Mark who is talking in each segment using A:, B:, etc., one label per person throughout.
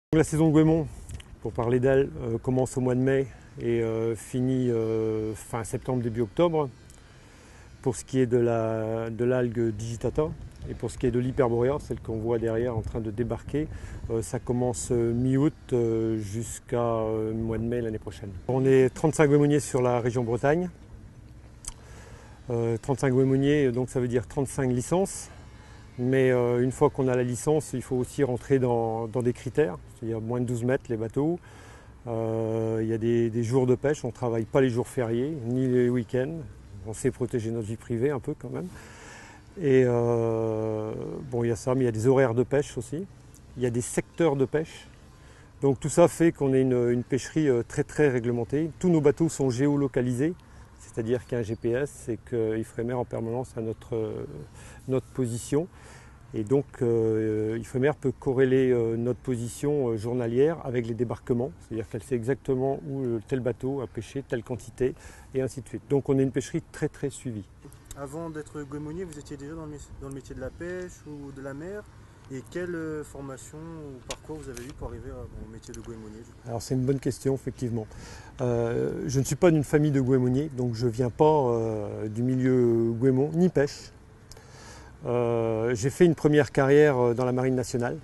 A: La saison de Goémon, pour parler d'elle, commence au mois de mai et finit fin septembre, début octobre. Pour ce qui est de l'algue digitata et pour ce qui est de l'hyperborea, celle qu'on voit derrière en train de débarquer, ça commence mi-août jusqu'à mois de mai l'année prochaine. On est 35 goémoniers sur la région Bretagne. 35 goémoniers, donc ça veut dire 35 licences. Mais une fois qu'on a la licence, il faut aussi rentrer dans des critères, c'est-à-dire moins de 12 mètres les bateaux. Il y a des jours de pêche, on ne travaille pas les jours fériés, ni les week-ends. On sait protéger notre vie privée un peu quand même. Et bon, il y a ça, mais il y a des horaires de pêche aussi. Il y a des secteurs de pêche. Donc tout ça fait qu'on est une pêcherie très très réglementée. Tous nos bateaux sont géolocalisés, c'est-à-dire qu'il y a un GPS et qu'Ifremer en permanence à notre position. Et donc Ifremer peut corréler notre position journalière avec les débarquements, c'est-à-dire qu'elle sait exactement où tel bateau a pêché, telle quantité, et ainsi de suite. Donc on est une pêcherie très très suivie.
B: Avant d'être goémonier, vous étiez déjà dans le métier de la pêche ou de la mer? Et quelle formation ou parcours vous avez eu pour arriver au métier de goémonier?
A: Alors c'est une bonne question, effectivement. Je ne suis pas d'une famille de goémoniers, donc je ne viens pas du milieu goémon, ni pêche. J'ai fait une première carrière dans la marine nationale.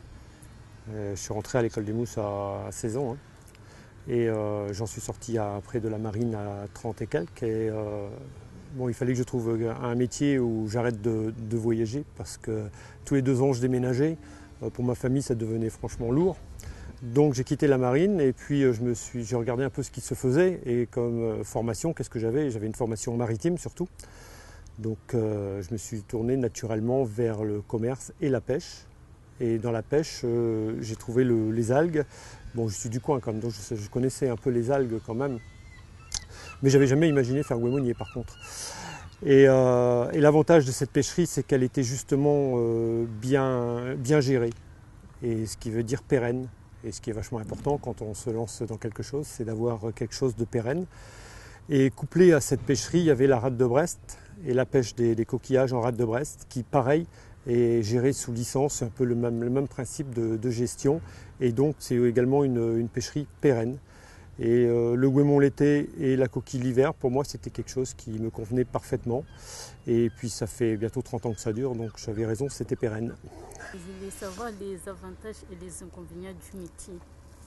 A: Je suis rentré à l'école des mousses à 16 ans. Et j'en suis sorti après de la marine à 30 et quelques. Et bon, il fallait que je trouve un métier où j'arrête de voyager parce que tous les 2 ans je déménageais. Pour ma famille, ça devenait franchement lourd. Donc j'ai quitté la marine et puis j'ai regardé un peu ce qui se faisait. Et comme formation, qu'est-ce que j'avais? J'avais une formation maritime surtout. Donc je me suis tourné naturellement vers le commerce et la pêche. Et dans la pêche, j'ai trouvé les algues. Bon, je suis du coin quand même, donc je connaissais un peu les algues quand même. Mais j'avais jamais imaginé faire goémonier par contre. Et l'avantage de cette pêcherie, c'est qu'elle était justement bien gérée. Et ce qui veut dire pérenne. Et ce qui est vachement important quand on se lance dans quelque chose, c'est d'avoir quelque chose de pérenne. Et couplé à cette pêcherie, il y avait la rade de Brest et la pêche des coquillages en rade de Brest, qui pareil est gérée sous licence, c'est un peu le même principe de gestion. Et donc c'est également une pêcherie pérenne. Et le goémon l'été et la coquille l'hiver, pour moi, c'était quelque chose qui me convenait parfaitement. Et puis ça fait bientôt 30 ans que ça dure, donc j'avais raison, c'était pérenne.
C: Je voulais savoir les avantages et les inconvénients du métier.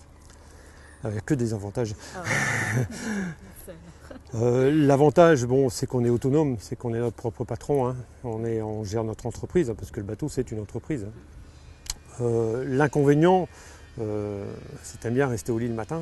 A: Il n'y a que des avantages.
C: Ah
A: L'avantage, bon, c'est qu'on est autonome, c'est qu'on est notre propre patron. On gère notre entreprise, parce que le bateau, c'est une entreprise. L'inconvénient, c'est t'aimes bien rester au lit le matin.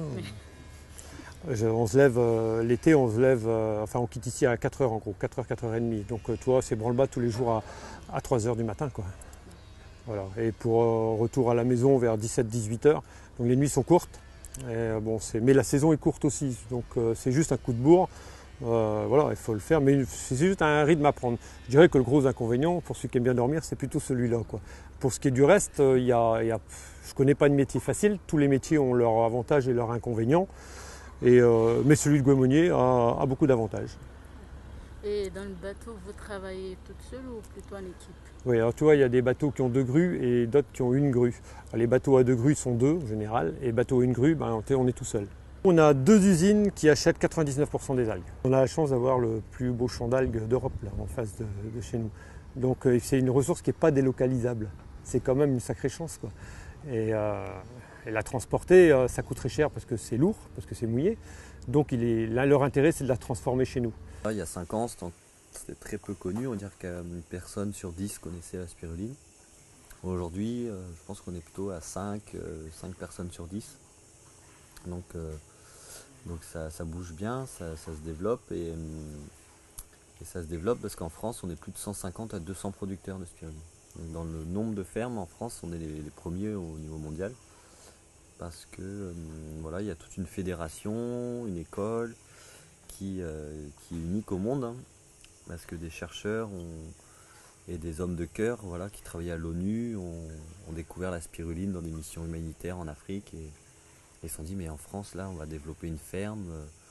A: On se lève l'été, on quitte ici à 4h en gros, 4h, 4h30. Donc toi, c'est branle-bas tous les jours à 3h du matin, quoi. Voilà. Et pour retour à la maison vers 17-18h. Donc les nuits sont courtes. Mais la saison est courte aussi, donc c'est juste un coup de bourre. Voilà, il faut le faire, mais c'est juste un rythme à prendre. Je dirais que le gros inconvénient, pour ceux qui aiment bien dormir, c'est plutôt celui-là, quoi. Pour ce qui est du reste, je ne connais pas de métier facile. Tous les métiers ont leurs avantages et leurs inconvénients. Mais celui de goémonier a beaucoup d'avantages.
C: Et dans le bateau, vous travaillez toute seule ou plutôt en équipe?
A: Oui, alors tu vois, il y a des bateaux qui ont 2 grues et d'autres qui ont 1 grue. Alors, les bateaux à 2 grues sont 2 en général, et les bateaux à 1 grue, on est tout seul. On a 2 usines qui achètent 99% des algues. On a la chance d'avoir le plus beau champ d'algues d'Europe, là, en face de chez nous. Donc c'est une ressource qui n'est pas délocalisable. C'est quand même une sacrée chance, quoi. Et la transporter, ça coûte très cher parce que c'est lourd, parce que c'est mouillé. Donc leur intérêt, c'est de la transformer chez nous.
D: Il y a 5 ans, c'était très peu connu, on va dire qu'une personne sur 10 connaissait la spiruline. Aujourd'hui, je pense qu'on est plutôt à 5 personnes sur 10. Donc ça bouge bien, ça se développe et ça se développe parce qu'en France, on est plus de 150 à 200 producteurs de spiruline. Donc dans le nombre de fermes en France, on est les premiers au niveau mondial parce que voilà, il y a toute une fédération, une école qui est unique au monde, parce que des chercheurs et des hommes de cœur, voilà, qui travaillaient à l'ONU ont découvert la spiruline dans des missions humanitaires en Afrique et se sont dit mais en France là on va développer une ferme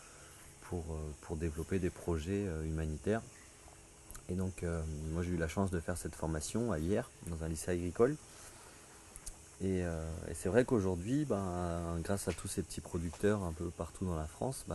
D: pour développer des projets humanitaires. Et donc moi j'ai eu la chance de faire cette formation à Hyères dans un lycée agricole Et c'est vrai qu'aujourd'hui, grâce à tous ces petits producteurs un peu partout dans la France,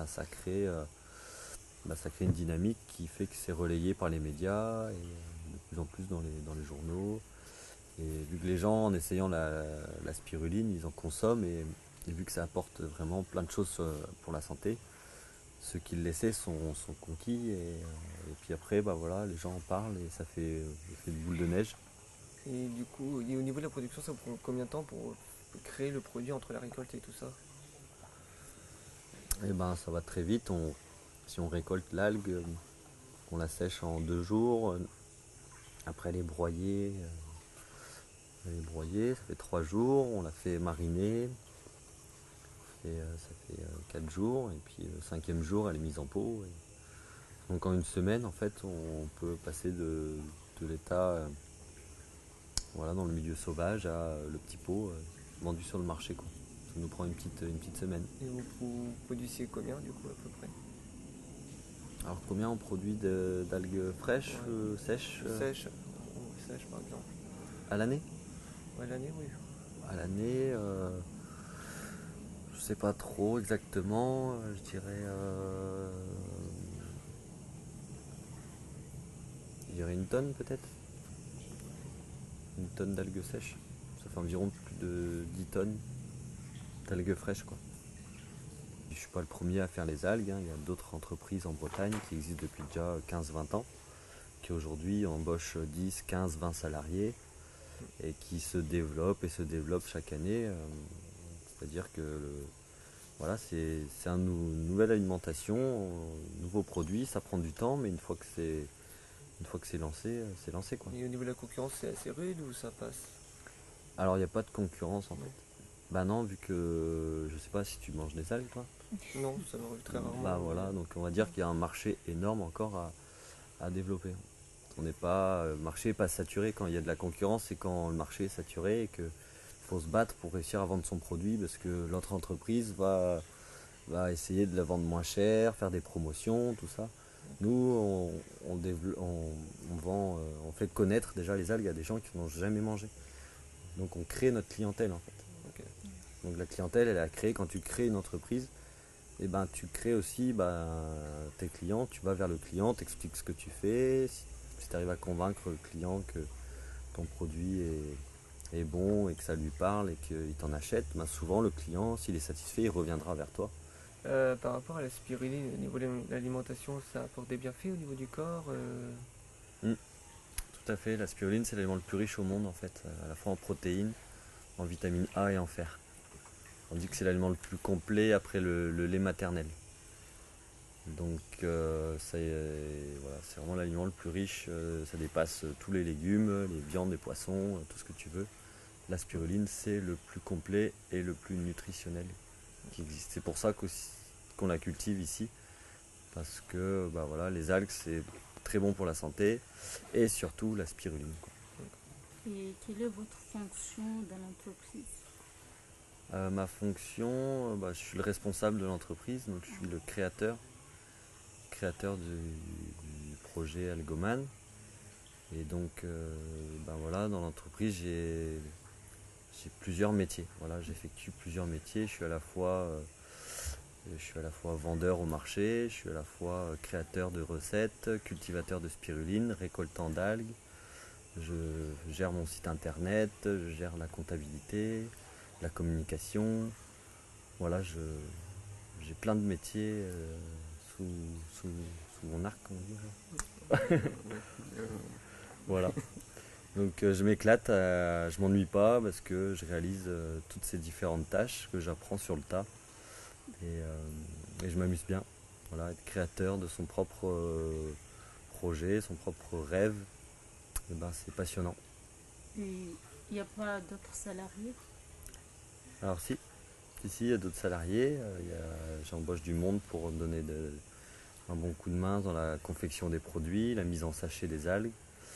D: ça crée une dynamique qui fait que c'est relayé par les médias et de plus en plus dans les journaux. Et vu que les gens, en essayant la spiruline, ils en consomment et vu que ça apporte vraiment plein de choses pour la santé, ceux qui le laissaient sont conquis et puis après, voilà, les gens en parlent et ça fait une boule de neige.
E: Et du coup, et au niveau de la production, ça prend combien de temps pour créer le produit entre la récolte et tout ça?
D: Et ça va très vite. Si on récolte l'algue, on la sèche en 2 jours. Après elle est broyée, ça fait 3 jours. On la fait mariner. Ça fait 4 jours. Et puis le 5e jour, elle est mise en pot. Donc en une semaine, en fait, on peut passer de l'état dans le milieu sauvage à le petit pot vendu sur le marché, quoi. Ça nous prend une petite semaine.
E: Et vous produisez combien du coup à peu près?
D: Alors combien on produit d'algues fraîches, sèches
E: Sèche, ou sèche par exemple.
D: à l'année?
E: Ouais, l'année, oui.
D: À l'année, je sais pas trop exactement, je dirais une tonne peut-être. Une tonne d'algues sèches. Ça fait environ plus de 10 tonnes d'algues fraîches, quoi. Je suis pas le premier à faire les algues, hein. Il y a d'autres entreprises en Bretagne qui existent depuis déjà 15-20 ans, qui aujourd'hui embauchent 10, 15, 20 salariés et qui se développent chaque année. C'est-à-dire que c'est une nouvelle alimentation, un nouveau produit, ça prend du temps, mais une fois que c'est lancé, quoi.
E: Et au niveau de la concurrence, c'est assez rude ou ça passe?
D: Alors il n'y a pas de concurrence en fait. Bah non, vu que je sais pas si tu manges des algues, toi.
E: Non, ça m'arrive très rarement.
D: Voilà, donc on va dire qu'il y a un marché énorme encore à développer. On n'est pas, le marché n'est pas saturé. Quand il y a de la concurrence, c'est quand le marché est saturé et qu'il faut se battre pour réussir à vendre son produit parce que l'autre entreprise va essayer de la vendre moins cher, faire des promotions, tout ça. Nous, on fait connaître déjà les algues à des gens qui n'ont jamais mangé. Donc on crée notre clientèle en fait.
E: Ok.
D: Donc la clientèle, elle est à créer quand tu crées une entreprise. Et tu crées aussi tes clients, tu vas vers le client, t'expliques ce que tu fais, si tu arrives à convaincre le client que ton produit est bon et que ça lui parle et qu'il t'en achète, souvent le client, s'il est satisfait, il reviendra vers toi.
E: Par rapport à la spiruline, au niveau de l'alimentation, ça apporte des bienfaits au niveau du corps?
D: Tout à fait, la spiruline c'est l'aliment le plus riche au monde en fait, à la fois en protéines, en vitamine A et en fer. On dit que c'est l'aliment le plus complet après le lait maternel. Donc c'est vraiment l'aliment le plus riche, ça dépasse tous les légumes, les viandes, les poissons, tout ce que tu veux. La spiruline c'est le plus complet et le plus nutritionnel qui existe. C'est pour ça qu'on la cultive ici, parce que les algues c'est très bon pour la santé et surtout la spiruline, quoi.
C: Et quelle est votre fonction dans l'entreprise?
D: Ma fonction, je suis le responsable de l'entreprise, donc je suis le créateur du projet Algoman. Et donc dans l'entreprise j'ai plusieurs métiers. Voilà, j'effectue plusieurs métiers. Je suis à la fois vendeur au marché, je suis à la fois créateur de recettes, cultivateur de spiruline, récoltant d'algues. Je gère mon site internet, je gère la comptabilité, la communication. Voilà, j'ai plein de métiers sous mon arc, on dit. Voilà. Donc je m'éclate, je m'ennuie pas parce que je réalise toutes ces différentes tâches que j'apprends sur le tas et je m'amuse bien. Voilà, être créateur de son propre projet, son propre rêve, c'est passionnant.
C: Et il n'y a pas d'autres salariés?
D: Alors si, il y a d'autres salariés, j'embauche du monde pour me donner un bon coup de main dans la confection des produits, la mise en sachet des algues,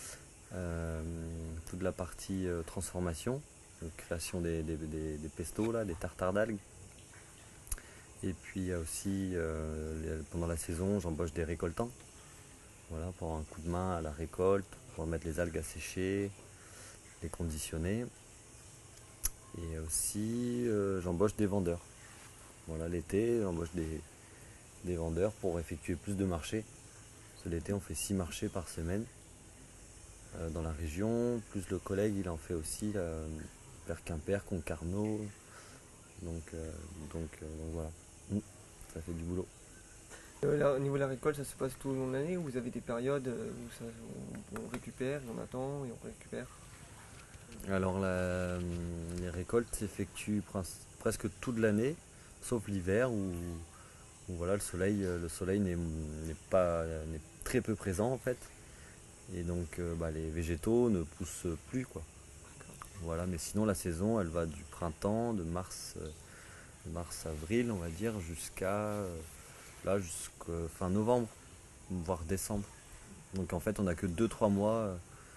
D: toute la partie transformation, donc création des pestos, là, des tartares d'algues. Et puis il y a aussi, pendant la saison, j'embauche des récoltants, voilà, pour avoir un coup de main à la récolte, pour mettre les algues à sécher, les conditionner. Et aussi, j'embauche des vendeurs. Voilà, l'été, j'embauche des vendeurs pour effectuer plus de marchés. Parce que l'été, on fait 6 marchés par semaine dans la région. Plus le collègue, il en fait aussi vers Quimper, Concarneau. Donc voilà, ça fait du boulot.
E: Là, au niveau de la récolte, ça se passe tout au long de l'année ou vous avez des périodes où on récupère, et on attend et on récupère?
D: Alors les récoltes s'effectuent presque toute l'année, sauf l'hiver où voilà, le soleil n'est très peu présent en fait. Et donc les végétaux ne poussent plus quoi. Voilà, mais sinon la saison elle va du printemps, de mars-avril on va dire, jusqu'à fin novembre, voire décembre. Donc en fait on n'a que 2-3 mois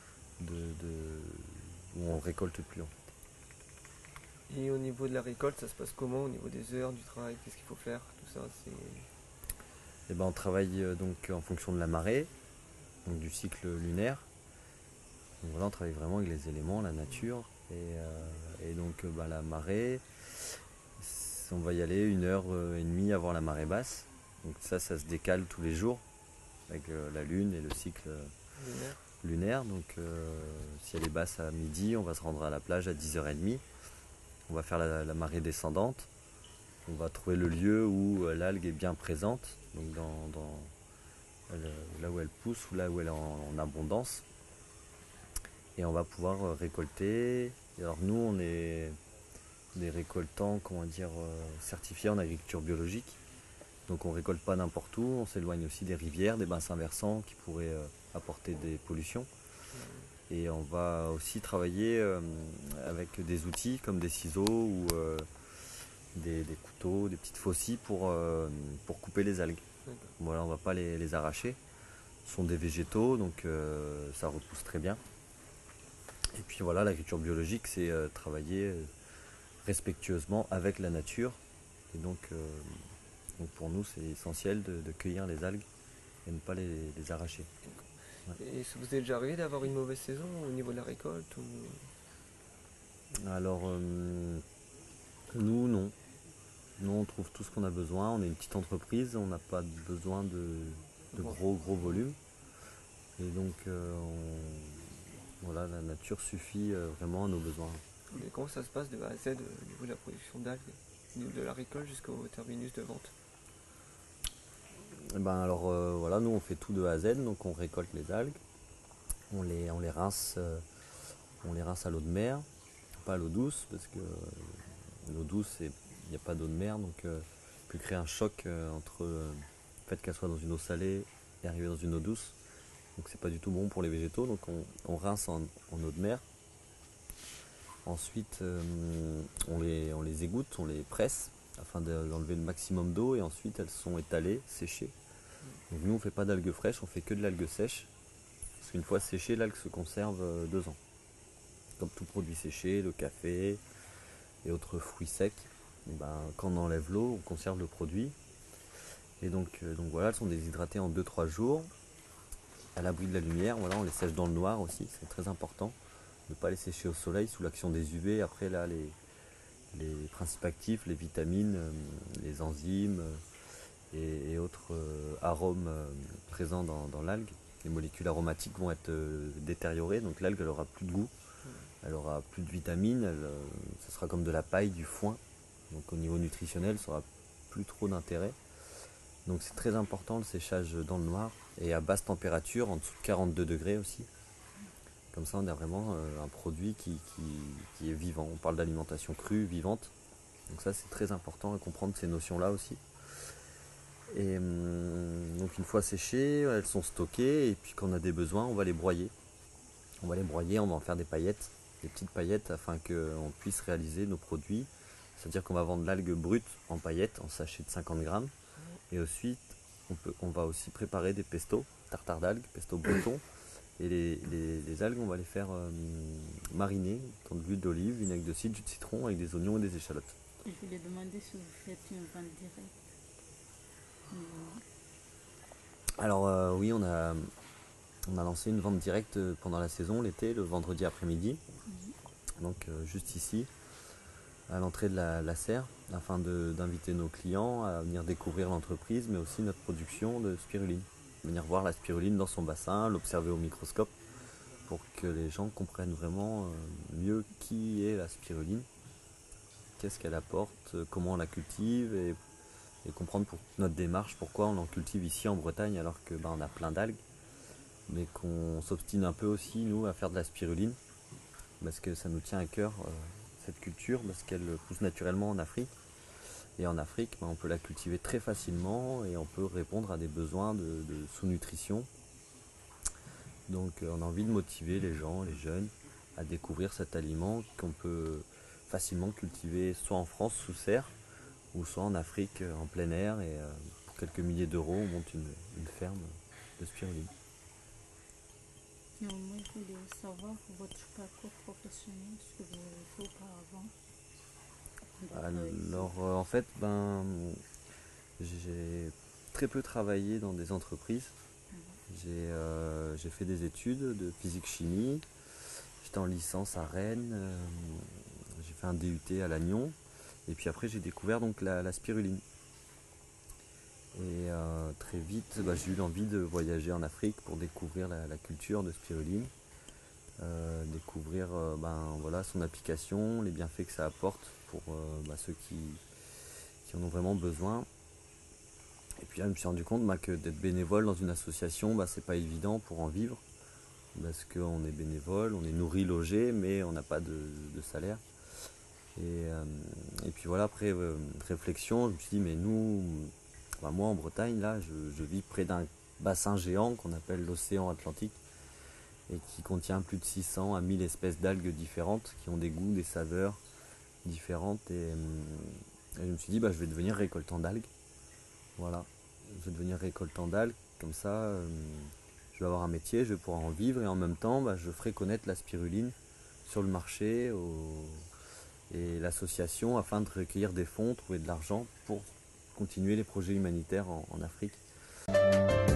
D: où on récolte plus.
E: Et au niveau de la récolte, ça se passe comment? Au niveau des heures, du travail, qu'est-ce qu'il faut faire? Tout ça, c'est...
D: Et ben on travaille donc en fonction de la marée, donc du cycle lunaire. Donc voilà, on travaille vraiment avec les éléments, la nature. Et donc la marée, on va y aller 1h30 avant la marée basse. Donc ça se décale tous les jours avec la lune et le cycle lunaire. Donc si elle est basse à midi, on va se rendre à la plage à 10h30. On va faire la marée descendante. On va trouver le lieu où l'algue est bien présente, donc là où elle pousse ou là où elle est en abondance. Et on va pouvoir récolter. Et alors nous, on est des récoltants, certifiés en agriculture biologique. Donc on ne récolte pas n'importe où, on s'éloigne aussi des rivières, des bassins versants qui pourraient apporter des pollutions. Et on va aussi travailler avec des outils comme des ciseaux ou des couteaux, des petites faucilles pour couper les algues. Voilà, on ne va pas les arracher. Ce sont des végétaux, donc ça repousse très bien. Et puis voilà, l'agriculture biologique, c'est travailler respectueusement avec la nature. Et donc pour nous, c'est essentiel de cueillir les algues et ne pas les arracher.
E: Et ça vous est déjà arrivé d'avoir une mauvaise saison au niveau de la récolte ou...
D: Alors, nous, non. Nous, on trouve tout ce qu'on a besoin. On est une petite entreprise, on n'a pas besoin de gros volumes. Et donc, voilà, la nature suffit vraiment à nos besoins.
E: Mais comment ça se passe de A à Z au niveau de la production d'algues, de la récolte jusqu'au terminus de vente?
D: Et ben alors voilà, nous on fait tout de A à Z, donc on récolte les algues, on les rince à l'eau de mer, pas à l'eau douce, parce que l'eau douce, il n'y a pas d'eau de mer, donc peut créer un choc entre le fait qu'elle soit dans une eau salée et arriver dans une eau douce. Donc c'est pas du tout bon pour les végétaux, donc on rince en eau de mer. Ensuite on les égoutte, on les presse afin d'enlever le maximum d'eau et ensuite elles sont étalées, séchées. Donc nous on ne fait pas d'algues fraîches, on fait que de l'algue sèche. Parce qu'une fois séchée, l'algue se conserve 2 ans. Comme tout produit séché, le café et autres fruits secs. Et quand on enlève l'eau, on conserve le produit. Et donc voilà, elles sont déshydratées en 2-3 jours. À l'abri de la lumière, voilà, on les sèche dans le noir aussi, c'est très important. Ne pas les sécher au soleil sous l'action des UV. Après là, les principes actifs, les vitamines, les enzymes et autres arômes présents dans l'algue, les molécules aromatiques vont être détériorées, donc l'algue elle aura plus de goût, elle aura plus de vitamines, ce sera comme de la paille, du foin, donc au niveau nutritionnel ça aura plus trop d'intérêt. Donc c'est très important le séchage dans le noir et à basse température, en dessous de 42 degrés aussi. Comme ça on a vraiment un produit qui est vivant. On parle d'alimentation crue, vivante. Donc ça c'est très important à comprendre ces notions-là aussi. Et donc une fois séchées, elles sont stockées et puis quand on a des besoins, on va les broyer. On va en faire des paillettes, des petites paillettes afin qu'on puisse réaliser nos produits. C'est-à-dire qu'on va vendre l'algue brute en paillettes, en sachet de 50 grammes. Et ensuite, on va aussi préparer des pestos, tartare d'algues, pesto breton. Et les algues, on va les faire mariner dans de l'huile d'olive, vinaigre de cidre, jus de citron avec des oignons et des échalotes.
C: Je voulais demander si vous faites une vente directe.
D: Alors oui, on a lancé une vente directe pendant la saison, l'été, le vendredi après-midi. Donc juste ici. à l'entrée de la serre afin d'inviter nos clients à venir découvrir l'entreprise mais aussi notre production de spiruline. Venir voir la spiruline dans son bassin, l'observer au microscope pour que les gens comprennent vraiment mieux qui est la spiruline, qu'est-ce qu'elle apporte, comment on la cultive et comprendre pour notre démarche pourquoi on en cultive ici en Bretagne alors que on a plein d'algues, mais qu'on s'obstine un peu aussi nous à faire de la spiruline parce que ça nous tient à cœur cette culture parce qu'elle pousse naturellement en Afrique. Et en Afrique, on peut la cultiver très facilement et on peut répondre à des besoins de sous-nutrition. Donc on a envie de motiver les gens, les jeunes, à découvrir cet aliment qu'on peut facilement cultiver soit en France sous serre ou soit en Afrique en plein air. Et pour quelques milliers d'euros, on monte une ferme de spiruline.
C: Non, moi, je voulais savoir votre parcours professionnel, ce que vous avez fait auparavant.
D: Alors en fait, j'ai très peu travaillé dans des entreprises. J'ai fait des études de physique-chimie. J'étais en licence à Rennes. J'ai fait un DUT à Lannion. Et puis après, j'ai découvert donc la spiruline. Et très vite, j'ai eu l'envie de voyager en Afrique pour découvrir la culture de spiruline. Découvrir voilà, son application, les bienfaits que ça apporte pour ceux qui en ont vraiment besoin. Et puis là, je me suis rendu compte que d'être bénévole dans une association, c'est pas évident pour en vivre. Parce qu'on est bénévole, on est nourri, logé, mais on n'a pas de salaire. Et puis voilà, après réflexion, je me suis dit, mais nous, moi en Bretagne, là, je vis près d'un bassin géant qu'on appelle l'océan Atlantique et qui contient plus de 600 à 1000 espèces d'algues différentes qui ont des goûts, des saveurs différentes. Et je me suis dit, je vais devenir récoltant d'algues. Voilà, je vais devenir récoltant d'algues, comme ça je vais avoir un métier, je vais pouvoir en vivre et en même temps je ferai connaître la spiruline sur le marché et l'association afin de recueillir des fonds, trouver de l'argent pour continuer les projets humanitaires en Afrique.